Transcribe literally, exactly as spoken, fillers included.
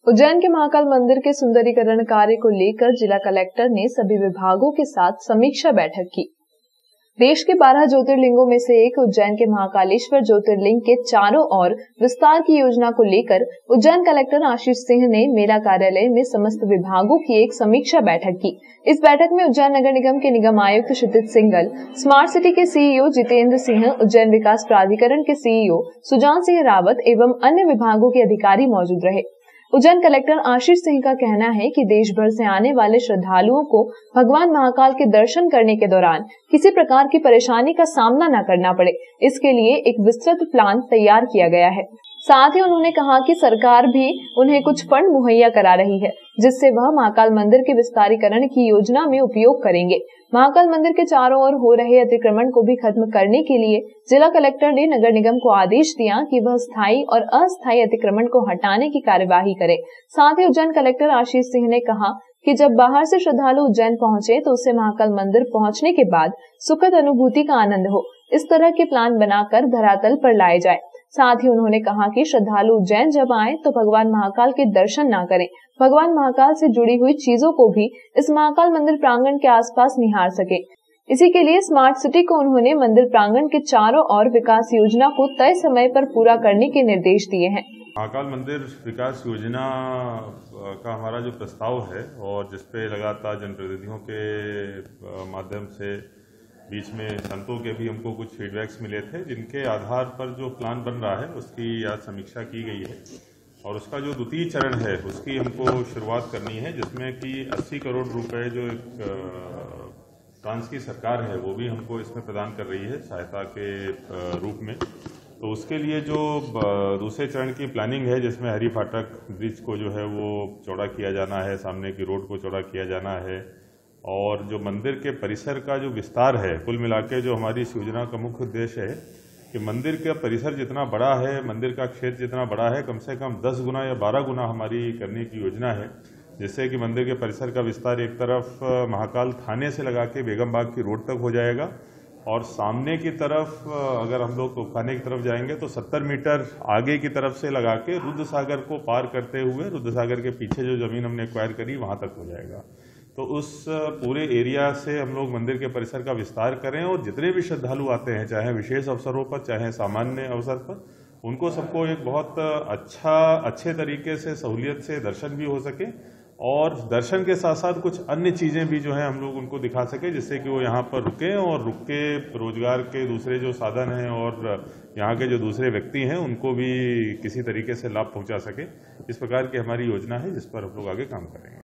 उज्जैन के महाकाल मंदिर के सुंदरीकरण कार्य को लेकर जिला कलेक्टर ने सभी विभागों के साथ समीक्षा बैठक की। देश के बारह ज्योतिर्लिंगों में से एक उज्जैन के महाकालेश्वर ज्योतिर्लिंग के चारों ओर विस्तार की योजना को लेकर उज्जैन कलेक्टर आशीष सिंह ने मेला कार्यालय में समस्त विभागों की एक समीक्षा बैठक की। इस बैठक में उज्जैन नगर निगम के निगम आयुक्त क्षितिज सिंघल, स्मार्ट सिटी के सीईओ जितेंद्र सिंह, उज्जैन विकास प्राधिकरण के सीईओ सुजान सिंह रावत एवं अन्य विभागों के अधिकारी मौजूद रहे। उज्जैन कलेक्टर आशीष सिंह का कहना है कि देश भर से आने वाले श्रद्धालुओं को भगवान महाकाल के दर्शन करने के दौरान किसी प्रकार की परेशानी का सामना न करना पड़े, इसके लिए एक विस्तृत प्लान तैयार किया गया है। साथ ही उन्होंने कहा कि सरकार भी उन्हें कुछ फंड मुहैया करा रही है, जिससे वह महाकाल मंदिर के विस्तारीकरण की योजना में उपयोग करेंगे। महाकाल मंदिर के चारों ओर हो रहे अतिक्रमण को भी खत्म करने के लिए जिला कलेक्टर ने नगर निगम को आदेश दिया कि वह स्थायी और अस्थायी अतिक्रमण को हटाने की कार्यवाही करे। साथ ही उज्जैन कलेक्टर आशीष सिंह ने कहा कि जब बाहर से श्रद्धालु उज्जैन पहुंचे तो उसे महाकाल मंदिर पहुंचने के बाद सुखद अनुभूति का आनंद हो, इस तरह के प्लान बनाकर धरातल पर लाए जाए। साथ ही उन्होंने कहा कि श्रद्धालु उज्जैन जब आए तो भगवान महाकाल के दर्शन न करें, भगवान महाकाल से जुड़ी हुई चीजों को भी इस महाकाल मंदिर प्रांगण के आसपास निहार सके। इसी के लिए स्मार्ट सिटी को उन्होंने मंदिर प्रांगण के चारों ओर विकास योजना को तय समय पर पूरा करने के निर्देश दिए हैं। महाकाल मंदिर विकास योजना का हमारा जो प्रस्ताव है और जिसपे लगातार जनप्रतिनिधियों के माध्यम से बीच में संतों के भी हमको कुछ फीडबैक्स मिले थे, जिनके आधार पर जो प्लान बन रहा है उसकी आज समीक्षा की गई है और उसका जो द्वितीय चरण है उसकी हमको शुरुआत करनी है, जिसमें कि अस्सी करोड़ रुपए जो एक फ्रांस की सरकार है वो भी हमको इसमें प्रदान कर रही है सहायता के रूप में। तो उसके लिए जो दूसरे चरण की प्लानिंग है, जिसमें हरी फाटक ब्रिज को जो है वो चौड़ा किया जाना है, सामने की रोड को चौड़ा किया जाना है और जो मंदिर के परिसर का जो विस्तार है, कुल मिलाके जो हमारी इस योजना का मुख्य उद्देश्य है कि मंदिर का परिसर जितना बड़ा है, मंदिर का क्षेत्र जितना बड़ा है, कम से कम दस गुना या बारह गुना हमारी करने की योजना है, जिससे कि मंदिर के परिसर का विस्तार एक तरफ महाकाल थाने से लगा के बेगम बाग की रोड तक हो जाएगा और सामने की तरफ अगर हम लोग तोपखाने की तरफ जाएंगे तो सत्तर मीटर आगे की तरफ से लगा के रुद्र सागर को पार करते हुए रुद्र सागर के पीछे जो जमीन हमने एक्वायर करी वहां तक हो जाएगा। तो उस पूरे एरिया से हम लोग मंदिर के परिसर का विस्तार करें और जितने भी श्रद्धालु आते हैं, चाहे विशेष अवसरों पर चाहे सामान्य अवसर पर, उनको सबको एक बहुत अच्छा अच्छे तरीके से सहूलियत से दर्शन भी हो सके और दर्शन के साथ साथ कुछ अन्य चीज़ें भी जो है हम लोग उनको दिखा सके, जिससे कि वो यहाँ पर रुके और रुक के रोजगार के दूसरे जो साधन हैं और यहाँ के जो दूसरे व्यक्ति हैं उनको भी किसी तरीके से लाभ पहुँचा सके। इस प्रकार की हमारी योजना है जिस पर हम लोग आगे काम करेंगे।